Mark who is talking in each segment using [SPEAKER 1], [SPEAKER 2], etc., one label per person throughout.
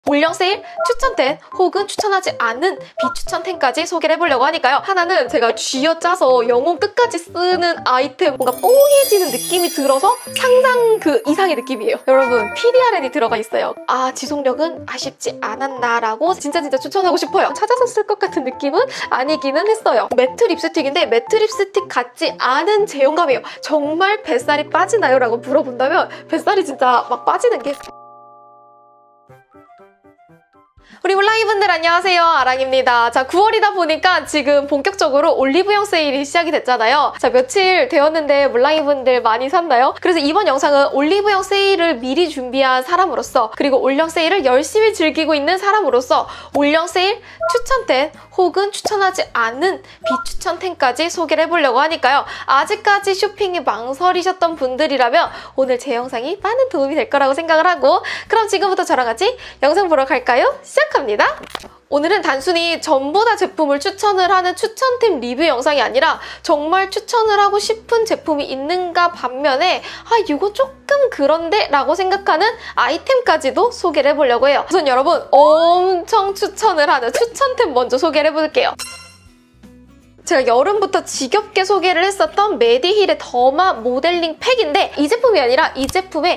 [SPEAKER 1] 올영 세일 추천템 혹은 추천하지 않는 비추천템까지 소개를 해보려고 하니까요. 하나는 제가 쥐어짜서 영혼 끝까지 쓰는 아이템, 뭔가 뽀얘지는 느낌이 들어서 상상 그 이상의 느낌이에요. 여러분, PDRN이 들어가 있어요. 아, 지속력은 아쉽지 않았나라고 진짜 추천하고 싶어요. 찾아서 쓸 것 같은 느낌은 아니기는 했어요. 매트 립스틱인데 매트 립스틱 같지 않은 제형감이에요. 정말 뱃살이 빠지나요? 라고 물어본다면 뱃살이 진짜 막 빠지는 게... 우리 몰랑이분들 안녕하세요, 아랑입니다. 자, 9월이다 보니까 지금 본격적으로 올리브영 세일이 시작이 됐잖아요. 자, 며칠 되었는데 몰랑이분들 많이 샀나요? 그래서 이번 영상은 올리브영 세일을 미리 준비한 사람으로서, 그리고 올영 세일을 열심히 즐기고 있는 사람으로서 올영 세일 추천템 혹은 추천하지 않는 비추천템까지 소개를 해보려고 하니까요. 아직까지 쇼핑에 망설이셨던 분들이라면 오늘 제 영상이 많은 도움이 될 거라고 생각을 하고, 그럼 지금부터 저랑 같이 영상 보러 갈까요? 시작합니다. 오늘은 단순히 전부 다 제품을 추천을 하는 추천템 리뷰 영상이 아니라 정말 추천을 하고 싶은 제품이 있는가 반면에 이거 조금 그런데? 라고 생각하는 아이템까지도 소개를 해보려고 해요. 우선 여러분, 엄청 추천을 하는 추천템 먼저 소개를 해볼게요. 제가 여름부터 지겹게 소개를 했었던 메디힐의 더마 모델링 팩인데, 이 제품이 아니라 이 제품의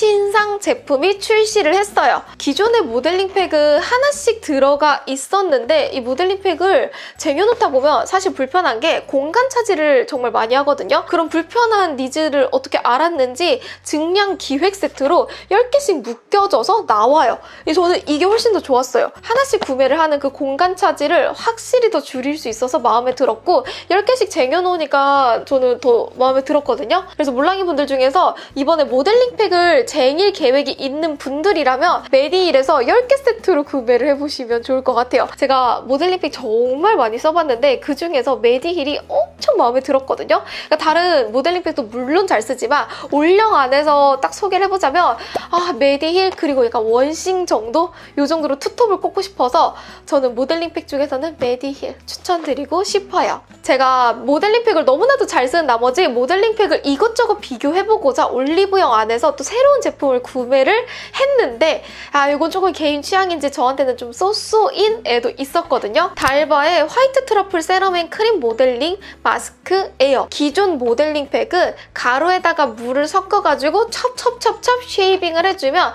[SPEAKER 1] 신상 제품이 출시를 했어요. 기존의 모델링 팩은 하나씩 들어가 있었는데 이 모델링 팩을 쟁여놓다 보면 사실 불편한 게 공간 차지를 정말 많이 하거든요. 그런 불편한 니즈를 어떻게 알았는지 증량 기획 세트로 10개씩 묶여져서 나와요. 저는 이게 훨씬 더 좋았어요. 하나씩 구매를 하는 그 공간 차지를 확실히 더 줄일 수 있어서 마음에 들었고, 10개씩 쟁여놓으니까 저는 더 마음에 들었거든요. 그래서 몰랑이 분들 중에서 이번에 모델링 팩을 쟁일 계획이 있는 분들이라면 메디힐에서 10개 세트로 구매를 해보시면 좋을 것 같아요. 제가 모델링 팩 정말 많이 써봤는데 그 중에서 메디힐이 엄청 마음에 들었거든요. 그러니까 다른 모델링 팩도 물론 잘 쓰지만 올영 안에서 딱 소개를 해보자면 메디힐 그리고 약간 원싱 정도? 이 정도로 투톱을 꼽고 싶어서 저는 모델링 팩 중에서는 메디힐 추천드리고 싶어요. 제가 모델링 팩을 너무나도 잘 쓰는 나머지 모델링 팩을 이것저것 비교해보고자 올리브영 안에서 또 새로운 제품을 구매를 했는데, 이건 조금 개인 취향인지 저한테는 좀 쏘쏘인애도 있었거든요. 달바의 화이트 트러플 세럼 앤 크림 모델링 마스크 에어. 기존 모델링 팩은 가루에다가 물을 섞어가지고 첩첩첩첩 쉐이빙을 해주면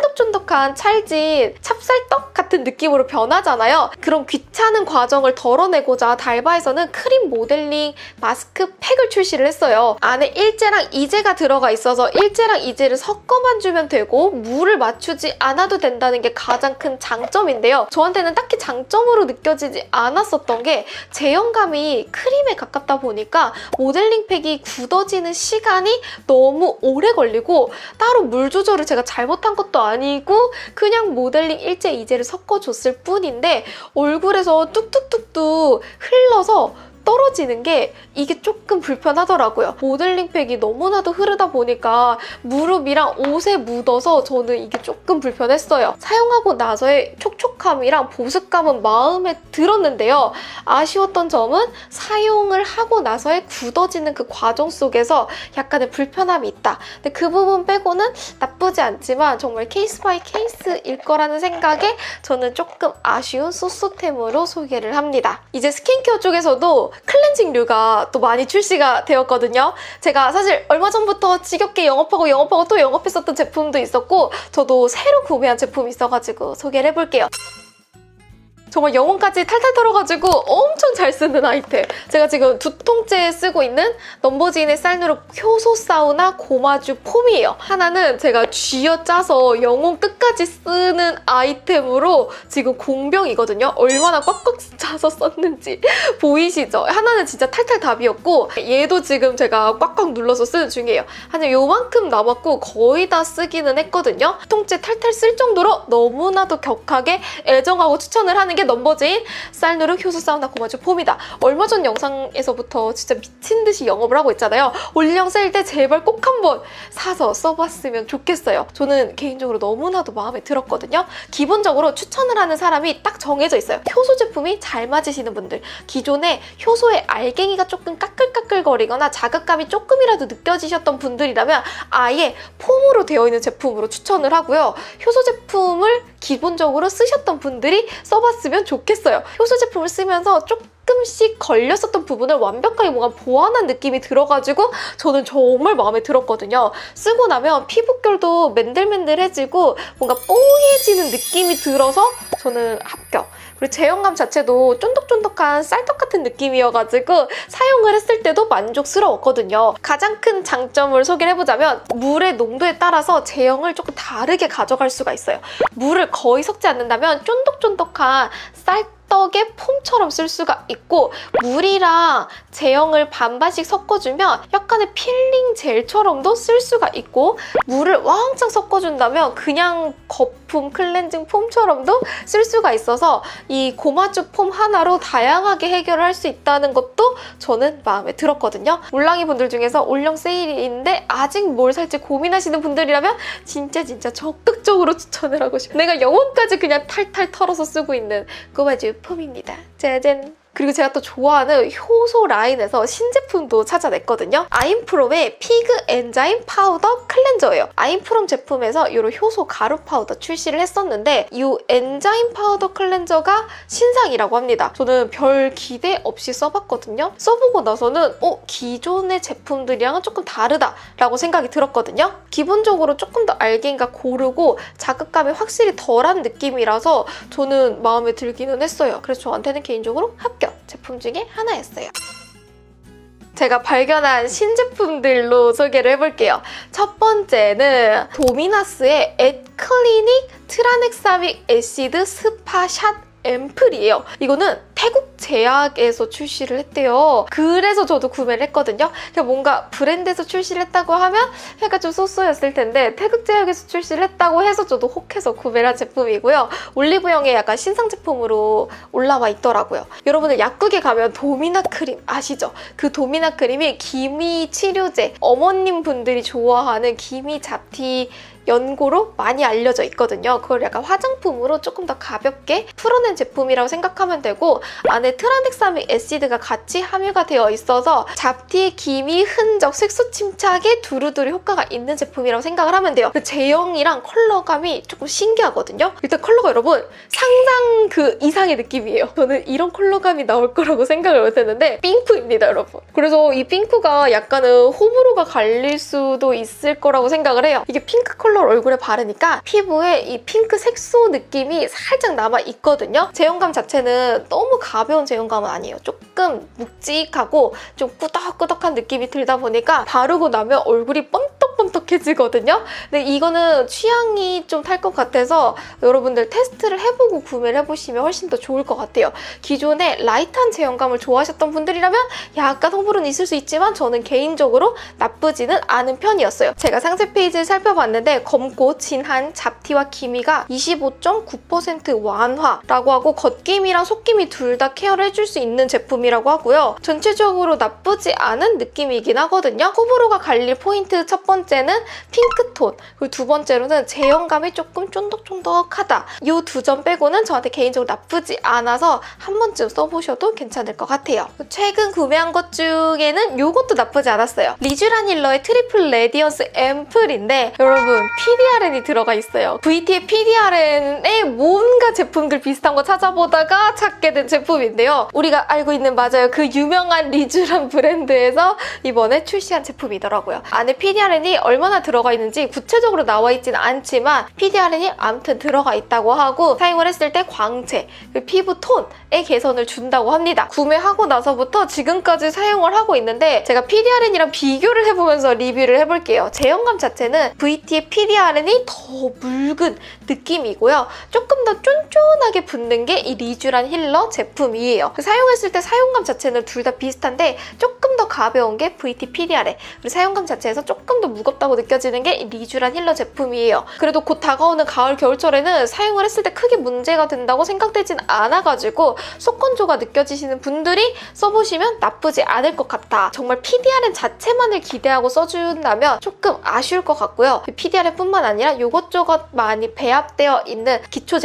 [SPEAKER 1] 쫀득쫀득한 찰진 찹쌀떡 같은 느낌으로 변하잖아요. 그런 귀찮은 과정을 덜어내고자 달바에서는 크림 모델링 마스크 팩을 출시를 했어요. 안에 일제랑 이제가 들어가 있어서 일제랑 이제를 섞어만 주면 되고 물을 맞추지 않아도 된다는 게 가장 큰 장점인데요. 저한테는 딱히 장점으로 느껴지지 않았었던 게 제형감이 크림에 가깝다 보니까 모델링 팩이 굳어지는 시간이 너무 오래 걸리고, 따로 물 조절을 제가 잘못한 것도 아니고 그냥 모델링 일제 이제를 섞어줬을 뿐인데 얼굴에서 뚝뚝뚝뚝 흘러서 떨어지는 게 이게 조금 불편하더라고요. 모델링 팩이 너무나도 흐르다 보니까 무릎이랑 옷에 묻어서 저는 이게 조금 불편했어요. 사용하고 나서의 촉촉함이랑 보습감은 마음에 들었는데요. 아쉬웠던 점은 사용을 하고 나서의 굳어지는 그 과정 속에서 약간의 불편함이 있다. 근데 그 부분 빼고는 나쁘지 않지만 정말 케이스 바이 케이스일 거라는 생각에 저는 조금 아쉬운 쏘쏘템으로 소개를 합니다. 이제 스킨케어 쪽에서도 클렌징류가 또 많이 출시가 되었거든요. 제가 사실 얼마 전부터 지겹게 영업하고 또 영업했었던 제품도 있었고, 저도 새로 구매한 제품이 있어가지고 소개를 해볼게요. 정말 영혼까지 탈탈 털어가지고 엄청 잘 쓰는 아이템. 제가 지금 2통째 쓰고 있는 넘버지인의 쌀누룩 효소 사우나 고마주 폼이에요. 하나는 제가 쥐어짜서 영혼 끝까지 쓰는 아이템으로 지금 공병이거든요. 얼마나 꽉꽉 짜서 썼는지 보이시죠? 하나는 진짜 탈탈 다 비었고, 얘도 지금 제가 꽉꽉 눌러서 쓰는 중이에요. 한 요만큼 남았고 거의 다 쓰기는 했거든요. 통째 탈탈 쓸 정도로 너무나도 격하게 애정하고 추천을 하는 게 넘버즈인 쌀누룩 효소 사우나 고마주 폼이다. 얼마 전 영상에서부터 진짜 미친 듯이 영업을 하고 있잖아요. 올영 세일 때 제발 꼭 한번 사서 써봤으면 좋겠어요. 저는 개인적으로 너무나도 마음에 들었거든요. 기본적으로 추천을 하는 사람이 딱 정해져 있어요. 효소 제품이 잘 맞으시는 분들, 기존에 효소의 알갱이가 조금 까끌까끌거리거나 자극감이 조금이라도 느껴지셨던 분들이라면 아예 폼으로 되어 있는 제품으로 추천을 하고요. 효소 제품을 기본적으로 쓰셨던 분들이 써봤으면 좋겠어요. 효소 제품을 쓰면서 조금씩 걸렸었던 부분을 완벽하게 뭔가 보완한 느낌이 들어가지고 저는 정말 마음에 들었거든요. 쓰고 나면 피부결도 맨들맨들해지고 뭔가 뽀얘지는 느낌이 들어서 저는 합격. 그리고 제형감 자체도 쫀득쫀득한 쌀떡 같은 느낌이어가지고 사용을 했을 때도 만족스러웠거든요. 가장 큰 장점을 소개를 해보자면 물의 농도에 따라서 제형을 조금 다르게 가져갈 수가 있어요. 물을 거의 섞지 않는다면 쫀득쫀득한 쌀떡의 폼처럼 쓸 수가 있고 물이랑 제형을 반반씩 섞어주면 약간의 필링 젤처럼도 쓸 수가 있고 물을 왕창 섞어준다면 그냥 거품 클렌징 폼처럼도 쓸 수가 있어서 이 고마주 폼 하나로 다양하게 해결을 할 수 있다는 것도 저는 마음에 들었거든요. 몰랑이 분들 중에서 올영 세일인데 아직 뭘 살지 고민하시는 분들이라면 진짜 적극적으로 추천을 하고 싶어요. 내가 영혼까지 그냥 탈탈 털어서 쓰고 있는 고마주 폼입니다. 짜잔! 그리고 제가 또 좋아하는 효소 라인에서 신제품도 찾아냈거든요. 아임프롬의 피그 엔자임 파우더 클렌저예요. 아임프롬 제품에서 이런 효소 가루 파우더 출시를 했었는데 이 엔자임 파우더 클렌저가 신상이라고 합니다. 저는 별 기대 없이 써봤거든요. 써보고 나서는 기존의 제품들이랑은 조금 다르다라고 생각이 들었거든요. 기본적으로 조금 더 알갱이가 고르고 자극감이 확실히 덜한 느낌이라서 저는 마음에 들기는 했어요. 그래서 저한테는 개인적으로 합격 제품 중에 하나였어요. 제가 발견한 신제품들로 소개를 해볼게요. 첫 번째는 도미나스의 앳클리닉 트라넥사믹 애시드 스파샷 앰플이에요. 이거는 태국 제약에서 출시를 했대요. 그래서 저도 구매를 했거든요. 그냥 뭔가 브랜드에서 출시를 했다고 하면 약간 좀 쏘쏘였을 텐데 태국 제약에서 출시를 했다고 해서 저도 혹해서 구매를 한 제품이고요. 올리브영에 약간 신상 제품으로 올라와 있더라고요. 여러분들 약국에 가면 도미나 크림 아시죠? 그 도미나 크림이 기미 치료제, 어머님 분들이 좋아하는 기미 잡티 연고로 많이 알려져 있거든요. 그걸 약간 화장품으로 조금 더 가볍게 풀어낸 제품이라고 생각하면 되고 안에 트라넥사믹 애시드가 같이 함유가 되어 있어서 잡티의 기미, 흔적, 색소 침착에 두루두루 효과가 있는 제품이라고 생각을 하면 돼요. 제형이랑 컬러감이 조금 신기하거든요. 일단 컬러가 여러분 상상 그 이상의 느낌이에요. 저는 이런 컬러감이 나올 거라고 생각을 못했는데 핑크입니다, 여러분. 그래서 이 핑크가 약간은 호불호가 갈릴 수도 있을 거라고 생각을 해요. 이게 핑크 컬러 얼굴에 바르니까 피부에 이 핑크 색소 느낌이 살짝 남아있거든요. 제형감 자체는 너무 가벼운 제형감은 아니에요. 조금 묵직하고 좀 꾸덕꾸덕한 느낌이 들다 보니까 바르고 나면 얼굴이 번떡번떡해지거든요. 근데 이거는 취향이 좀 탈 것 같아서 여러분들 테스트를 해보고 구매를 해보시면 훨씬 더 좋을 것 같아요. 기존에 라이트한 제형감을 좋아하셨던 분들이라면 약간 호불호는 있을 수 있지만 저는 개인적으로 나쁘지는 않은 편이었어요. 제가 상세 페이지를 살펴봤는데 검고 진한 잡티와 기미가 25.9% 완화라고 하고 겉기미랑 속기미 둘 다 케어를 해줄 수 있는 제품이라고 하고요. 전체적으로 나쁘지 않은 느낌이긴 하거든요. 호불호가 갈릴 포인트 첫 번째는 핑크톤, 그리고 두 번째로는 제형감이 조금 쫀득쫀득하다. 이 두 점 빼고는 저한테 개인적으로 나쁘지 않아서 한 번쯤 써보셔도 괜찮을 것 같아요. 최근 구매한 것 중에는 이것도 나쁘지 않았어요. 리쥬란 힐러의 트리플 레디언스 앰플인데 여러분 PDRN이 들어가 있어요. VT의 PDRN에 뭔가 제품들 비슷한 거 찾아보다가 찾게 된 제품인데요. 우리가 알고 있는 맞아요. 그 유명한 리쥬란 브랜드에서 이번에 출시한 제품이더라고요. 안에 PDRN이 얼마나 들어가 있는지 구체적으로 나와 있지는 않지만 PDRN이 아무튼 들어가 있다고 하고 사용을 했을 때 광채, 피부 톤의 개선을 준다고 합니다. 구매하고 나서부터 지금까지 사용을 하고 있는데 제가 PDRN이랑 비교를 해보면서 리뷰를 해볼게요. 제형감 자체는 VT의 PDRN이 더 묽은 느낌이고요. 조금 더 쫀쫀하게 붙는 게 이 리쥬란 힐러 제품이에요. 사용했을 때 사용감 자체는 둘 다 비슷한데 조금 더 가벼운 게 VT PDRN, 그리고 사용감 자체에서 조금 더 무겁다고 느껴지는 게 리쥬란 힐러 제품이에요. 그래도 곧 다가오는 가을, 겨울철에는 사용을 했을 때 크게 문제가 된다고 생각되진 않아가지고 속건조가 느껴지시는 분들이 써보시면 나쁘지 않을 것 같다. 정말 PDRN 자체만을 기대하고 써준다면 조금 아쉬울 것 같고요. PDRN뿐만 아니라 이것저것 많이 배합되어 있는 기초 제품이라고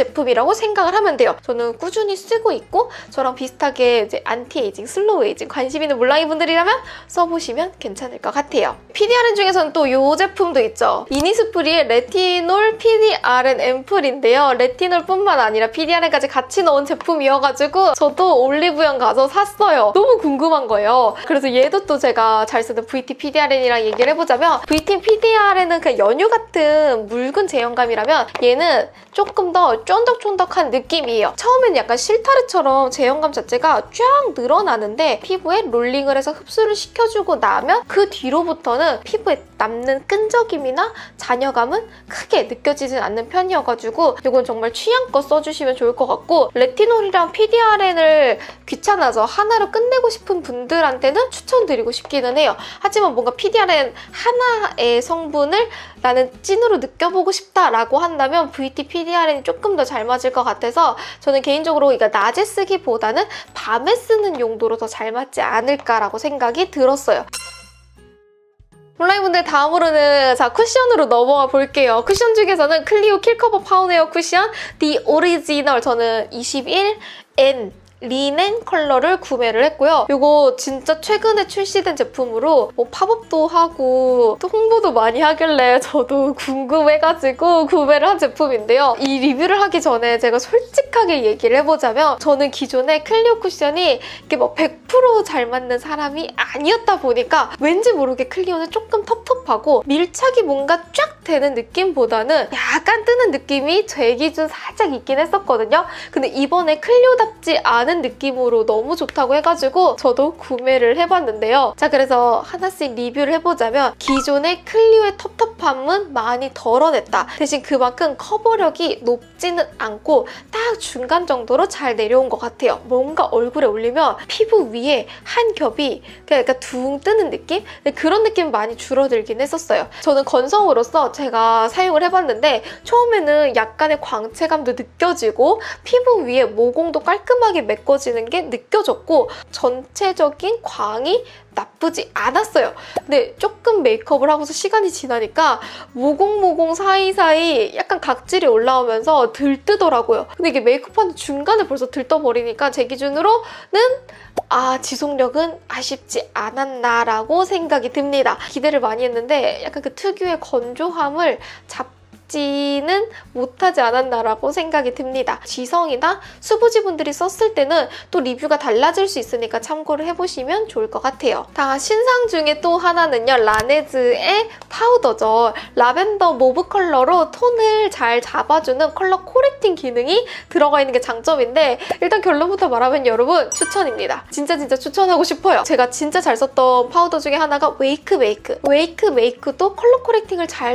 [SPEAKER 1] 라고 생각을 하면 돼요. 저는 꾸준히 쓰고 있고 저랑 비슷하게 이제 안티에이징, 슬로우 에이징 관심 있는 몰랑이 분들이라면 써보시면 괜찮을 것 같아요. PDRN 중에서는 또 이 제품도 있죠. 이니스프리의 레티놀 PDRN 앰플인데요. 레티놀뿐만 아니라 PDRN까지 같이 넣은 제품이어가지고 저도 올리브영 가서 샀어요. 너무 궁금한 거예요. 그래서 얘도 또 제가 잘 쓰는 VT PDRN이랑 얘기를 해보자면 VT PDRN은 그냥 연유 같은 묽은 제형감이라면 얘는 조금 더 쫀득쫀득한 느낌이에요. 처음엔 약간 실타르처럼 제형감 자체가 쫙 늘어나는데 피부에 롤링을 해서 흡수를 시켜주고 나면 그 뒤로부터는 피부에 남는 끈적임이나 잔여감은 크게 느껴지진 않는 편이어가지고 이건 정말 취향껏 써주시면 좋을 것 같고 레티놀이랑 PDRN을 귀찮아서 하나로 끝내고 싶은 분들한테는 추천드리고 싶기는 해요. 하지만 뭔가 PDRN 하나의 성분을 나는 찐으로 느껴보고 싶다라고 한다면 VT PDRN이 조금 더 잘 맞을 것 같아서 저는 개인적으로 이거 낮에 쓰기보다는 밤에 쓰는 용도로 더 잘 맞지 않을까라고 생각이 들었어요. 몰랑이분들 다음으로는 자 쿠션으로 넘어가 볼게요. 쿠션 중에서는 클리오 킬커버 파운웨어 쿠션 The Original 저는 21N 리넨 컬러를 구매를 했고요. 이거 진짜 최근에 출시된 제품으로 뭐 팝업도 하고 또 홍보도 많이 하길래 저도 궁금해가지고 구매를 한 제품인데요. 이 리뷰를 하기 전에 제가 솔직하게 얘기를 해보자면 저는 기존에 클리오 쿠션이 이게 뭐 100% 잘 맞는 사람이 아니었다 보니까 왠지 모르게 클리오는 조금 텁텁하고 밀착이 뭔가 쫙 되는 느낌보다는 약간 뜨는 느낌이 제 기준 살짝 있긴 했었거든요. 근데 이번에 클리오답지 않은 느낌으로 너무 좋다고 해가지고 저도 구매를 해봤는데요. 자, 그래서 하나씩 리뷰를 해보자면 기존의 클리오의 텁텁함은 많이 덜어냈다. 대신 그만큼 커버력이 높지는 않고 딱 중간 정도로 잘 내려온 것 같아요. 뭔가 얼굴에 올리면 피부 위에 한 겹이 약간 둥 뜨는 느낌? 그런 느낌이 많이 줄어들긴 했었어요. 저는 건성으로서 제가 사용을 해봤는데 처음에는 약간의 광채감도 느껴지고 피부 위에 모공도 깔끔하게 메꿔지는 게 느껴졌고 전체적인 광이 나쁘지 않았어요. 근데 조금 메이크업을 하고서 시간이 지나니까 모공 사이사이 약간 각질이 올라오면서 들뜨더라고요. 근데 이게 메이크업하는 중간에 벌써 들떠버리니까 제 기준으로는 지속력은 아쉽지 않았나라고 생각이 듭니다. 기대를 많이 했는데 약간 그 특유의 건조함을 지는 못하지 않았나라고 생각이 듭니다. 지성이나 수부지분들이 썼을 때는 또 리뷰가 달라질 수 있으니까 참고를 해보시면 좋을 것 같아요. 다 신상 중에 또 하나는요. 라네즈의 파우더죠. 라벤더 모브 컬러로 톤을 잘 잡아주는 컬러 코렉팅 기능이 들어가 있는 게 장점인데 일단 결론부터 말하면 여러분 추천입니다. 진짜 추천하고 싶어요. 제가 진짜 잘 썼던 파우더 중에 하나가 웨이크 메이크도 컬러 코렉팅을 잘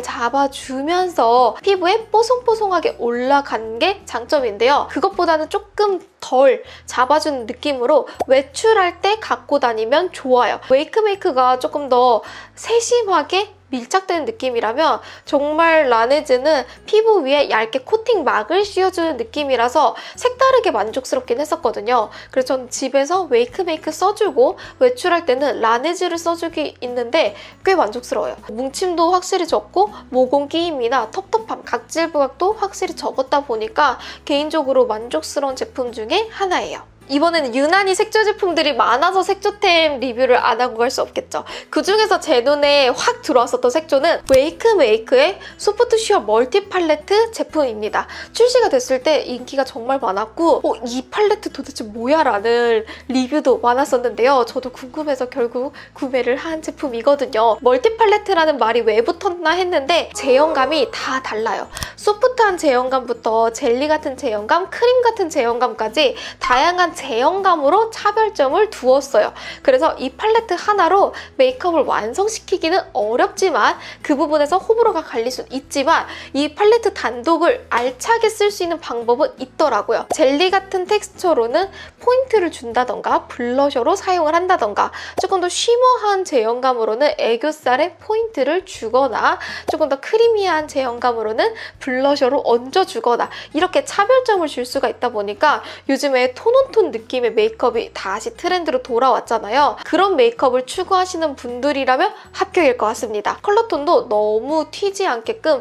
[SPEAKER 1] 잡아주면서 피부에 뽀송뽀송하게 올라간 게 장점인데요. 그것보다는 조금 덜 잡아주는 느낌으로 외출할 때 갖고 다니면 좋아요. 웨이크 메이크가 조금 더 세심하게 밀착되는 느낌이라면 정말 라네즈는 피부 위에 얇게 코팅막을 씌워주는 느낌이라서 색다르게 만족스럽긴 했었거든요. 그래서 전 집에서 웨이크 메이크 써주고 외출할 때는 라네즈를 써주기 있는데 꽤 만족스러워요. 뭉침도 확실히 적고 모공 끼임이나 텁텁함, 각질 부각도 확실히 적었다 보니까 개인적으로 만족스러운 제품 중에 하나예요. 이번에는 유난히 색조 제품들이 많아서 색조템 리뷰를 안 하고 갈 수 없겠죠. 그중에서 제 눈에 확 들어왔었던 색조는 웨이크 메이크의 소프트 슈어 멀티 팔레트 제품입니다. 출시가 됐을 때 인기가 정말 많았고 이 팔레트 도대체 뭐야? 라는 리뷰도 많았었는데요. 저도 궁금해서 결국 구매를 한 제품이거든요. 멀티 팔레트라는 말이 왜 붙었나 했는데 제형감이 다 달라요. 소프트한 제형감부터 젤리 같은 제형감, 크림 같은 제형감까지 다양한 제형감으로 차별점을 두었어요. 그래서 이 팔레트 하나로 메이크업을 완성시키기는 어렵지만 그 부분에서 호불호가 갈릴 수 있지만 이 팔레트 단독을 알차게 쓸 수 있는 방법은 있더라고요. 젤리 같은 텍스처로는 포인트를 준다던가 블러셔로 사용을 한다던가 조금 더 쉬머한 제형감으로는 애교살에 포인트를 주거나 조금 더 크리미한 제형감으로는 블러셔로 얹어주거나 이렇게 차별점을 줄 수가 있다 보니까 요즘에 톤온톤 톤 느낌의 메이크업이 다시 트렌드로 돌아왔잖아요. 그런 메이크업을 추구하시는 분들이라면 합격일 것 같습니다. 컬러톤도 너무 튀지 않게끔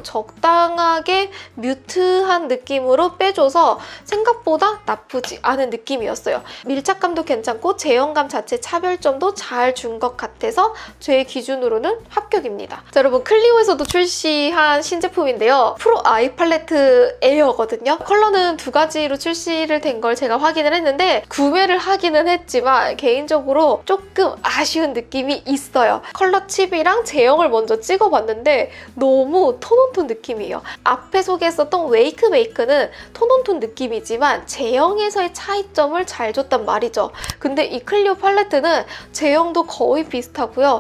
[SPEAKER 1] 적당하게 뮤트한 느낌으로 빼줘서 생각보다 나쁘지 않은 느낌이었어요. 밀착감도 괜찮고 제형감 자체 차별점도 잘 준 것 같아서 제 기준으로는 합격입니다. 자, 여러분 클리오에서도 출시한 신제품인데요. 프로 아이 팔레트 에어거든요. 컬러는 두 가지로 출시를 된 걸 제가 확인을 했는데 구매를 하기는 했지만 개인적으로 조금 아쉬운 느낌이 있어요. 컬러 칩이랑 제형을 먼저 찍어봤는데 너무 톤온톤 느낌이에요. 앞에 소개했었던 웨이크 메이크는 톤온톤 느낌이지만 제형에서의 차이점을 잘 줬단 말이죠. 근데 이 클리오 팔레트는 제형도 거의 비슷하고요.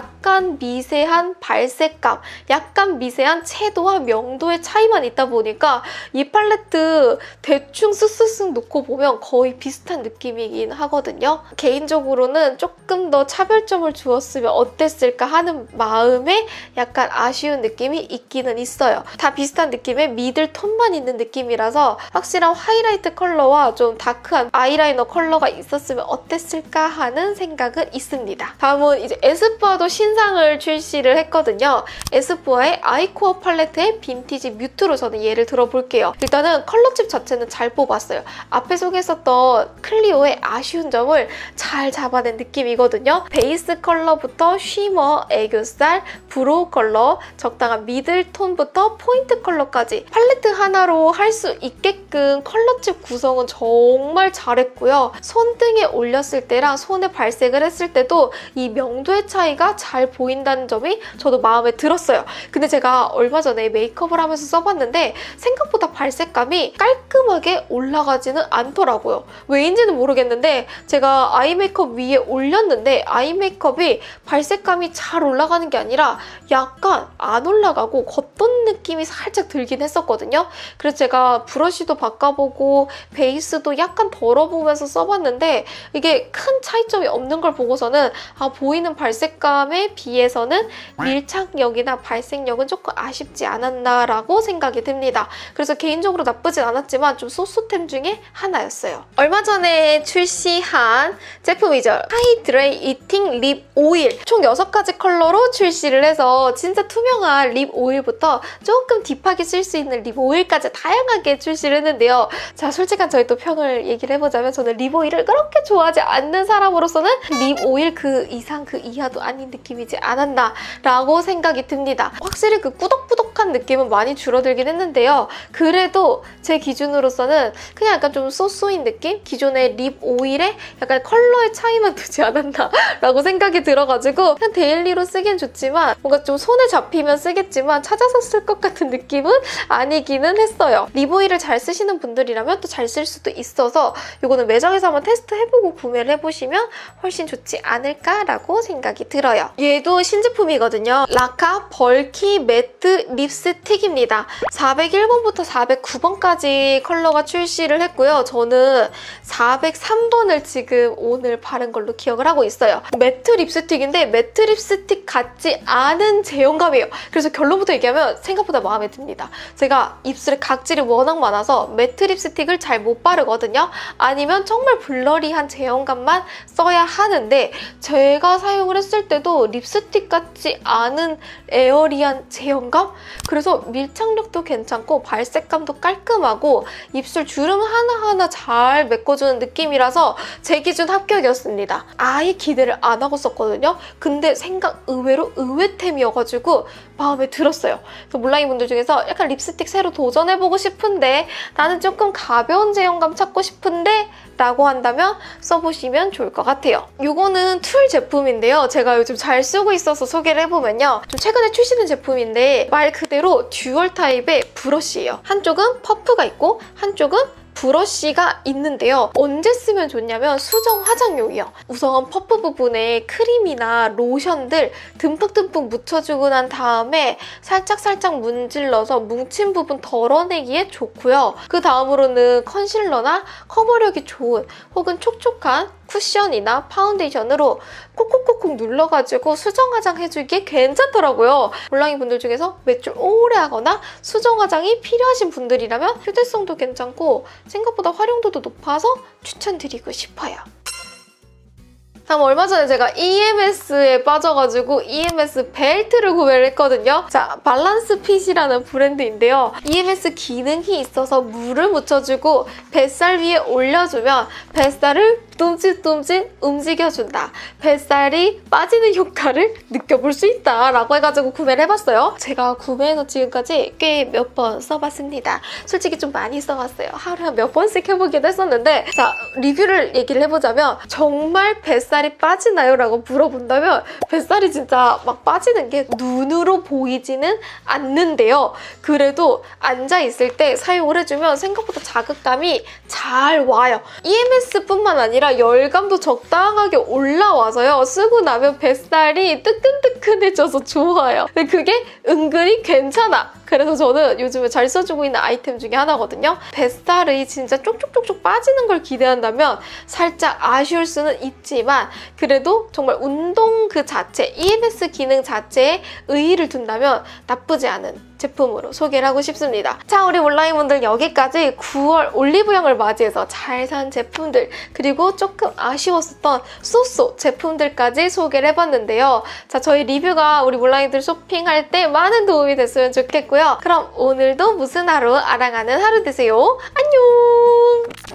[SPEAKER 1] 약간 미세한 발색감, 약간 미세한 채도와 명도의 차이만 있다 보니까 이 팔레트 대충 쓱쓱쓱 놓고 보면 거의 비슷한 느낌이긴 하거든요. 개인적으로는 조금 더 차별점을 주었으면 어땠을까 하는 마음에 약간 아쉬운 느낌이 있기는 있어요. 다 비슷한 느낌의 미들 톤만 있는 느낌이라서 확실한 하이라이트 컬러와 좀 다크한 아이라이너 컬러가 있었으면 어땠을까 하는 생각은 있습니다. 다음은 이제 에스쁘아도 신상을 출시를 했거든요. 에스쁘아의 아이코어 팔레트의 빈티지 뮤트로 저는 예를 들어볼게요. 일단은 컬러칩 자체는 잘 뽑았어요. 앞에 소개했었던 클리오의 아쉬운 점을 잘 잡아낸 느낌이거든요. 베이스 컬러부터 쉬머, 애교살, 브로우 컬러, 적당한 미들 톤부터 포인트 컬러까지 팔레트 하나로 할 수 있게끔 컬러칩 구성은 정말 잘했고요. 손등에 올렸을 때랑 손에 발색을 했을 때도 이 명도의 차이가 잘 보인다는 점이 저도 마음에 들었어요. 근데 제가 얼마 전에 메이크업을 하면서 써봤는데 생각보다 발색감이 깔끔하게 올라가지는 않더라고요. 왜인지는 모르겠는데 제가 아이 메이크업 위에 올렸는데 아이 메이크업이 발색감이 잘 올라가는 게 아니라 약간 안 올라가고 겉돈 느낌이 살짝 들긴 했었거든요. 그래서 제가 브러쉬도 바꿔보고 베이스도 약간 덜어보면서 써봤는데 이게 큰 차이점이 없는 걸 보고서는 보이는 발색감에 비해서는 밀착력이나 발색력은 조금 아쉽지 않았나라고 생각이 듭니다. 그래서 개인적으로 나쁘진 않았지만 좀 소스템 중에 하나였어요. 얼마 전에 출시한 제품이죠. 하이드레이팅 립 오일. 총 6가지 컬러로 출시를 해서 진짜 투명한 립 오일부터 조금 딥하게 쓸 수 있는 립 오일까지 다양하게 출시를 했는데요. 자, 솔직한 저희 또 평을 얘기를 해보자면 저는 립 오일을 그렇게 좋아하지 않는 사람으로서는 립 오일 그 이상 그 이하도 아닌 느낌이지 않았나 라고 생각이 듭니다. 확실히 그 꾸덕꾸덕한 느낌은 많이 줄어들긴 했는데요. 그래도 제 기준으로서는 그냥 약간 좀 소소인 느낌? 기존의 립 오일에 약간 컬러의 차이만 두지 않았나 라고 생각이 들어가지고 그냥 데일리로 쓰기엔 좋지만 뭔가 좀 손에 잡히면 쓰겠지만 찾아서 쓸 것 같은 느낌은 아니기는 했어요. 립 오일을 잘 쓰시는 분들이라면 또 잘 쓸 수도 있어서 이거는 매장에서 한번 테스트해보고 구매를 해보시면 훨씬 좋지 않을까라고 생각이 들어요. 얘도 신제품이거든요. 라카 벌키 매트 립스틱입니다. 401번부터 409번까지 컬러가 출시를 했고요. 저는 403번을 지금 오늘 바른 걸로 기억을 하고 있어요. 매트 립스틱인데 매트 립스틱 같지 않은 제형감이에요. 그래서 결론부터 얘기하면 생각보다 마음에 듭니다. 제가 입술에 각질이 워낙 많아서 매트 립스틱을 잘 못 바르거든요. 아니면 정말 블러리한 제형감만 써야 하는데 제가 사용을 했을 때도 립스틱 같지 않은 에어리한 제형감? 그래서 밀착력도 괜찮고 발색감도 깔끔하고 입술 주름 하나하나 잘 메꿔주는 느낌이라서 제 기준 합격이었습니다. 아예 기대를 안 하고 썼거든요. 근데 생각 의외로 의외템이어가지고 마음에 들었어요. 그래서 몰랑이 분들 중에서 약간 립스틱 새로 도전해보고 싶은데 나는 조금 가벼운 제형감 찾고 싶은데 라고 한다면 써보시면 좋을 것 같아요. 이거는 툴 제품인데요. 제가 요즘 잘 쓰고 있어서 소개를 해보면요. 좀 최근에 출시된 제품인데 말 그대로 듀얼 타입의 브러쉬예요. 한쪽은 퍼프가 있고 한쪽은 브러쉬가 있는데요. 언제 쓰면 좋냐면 수정 화장용이요. 우선 퍼프 부분에 크림이나 로션들 듬뿍듬뿍 묻혀주고 난 다음에 살짝살짝 문질러서 뭉친 부분 덜어내기에 좋고요. 그 다음으로는 컨실러나 커버력이 좋은 혹은 촉촉한 쿠션이나 파운데이션으로 콕콕콕콕 눌러가지고 수정 화장 해주기에 괜찮더라고요. 몰랑이 분들 중에서 매출 오래 하거나 수정 화장이 필요하신 분들이라면 휴대성도 괜찮고 생각보다 활용도도 높아서 추천드리고 싶어요. 다음 얼마 전에 제가 EMS에 빠져가지고 EMS 벨트를 구매를 했거든요. 자, 밸런스 핏이라는 브랜드인데요. EMS 기능이 있어서 물을 묻혀주고 뱃살 위에 올려주면 뱃살을 뚱짓뚱짓 움직여준다. 뱃살이 빠지는 효과를 느껴볼 수 있다 라고 해가지고 구매를 해봤어요. 제가 구매해서 지금까지 꽤 몇 번 써봤습니다. 솔직히 좀 많이 써봤어요. 하루에 몇 번씩 해보기도 했었는데, 자, 리뷰를 얘기를 해보자면 정말 뱃살이 빠지나요? 라고 물어본다면 뱃살이 진짜 막 빠지는 게 눈으로 보이지는 않는데요. 그래도 앉아있을 때 사용을 해주면 생각보다 자극감이 잘 와요. EMS뿐만 아니라 열감도 적당하게 올라와서요. 쓰고 나면 뱃살이 뜨끈뜨끈해져서 좋아요. 근데 그게 은근히 괜찮아. 그래서 저는 요즘에 잘 써주고 있는 아이템 중에 하나거든요. 뱃살이 진짜 쪽쪽쪽쪽 빠지는 걸 기대한다면 살짝 아쉬울 수는 있지만 그래도 정말 운동 그 자체, EMS 기능 자체에 의의를 둔다면 나쁘지 않은 제품으로 소개를 하고 싶습니다. 자, 우리 몰랑이분들 여기까지 9월 올리브영을 맞이해서 잘 산 제품들 그리고 조금 아쉬웠었던 쏘쏘 제품들까지 소개를 해봤는데요. 자, 저희 리뷰가 우리 몰랑이들 쇼핑할 때 많은 도움이 됐으면 좋겠고요. 그럼 오늘도 무슨 하루 아랑하는 하루 되세요. 안녕!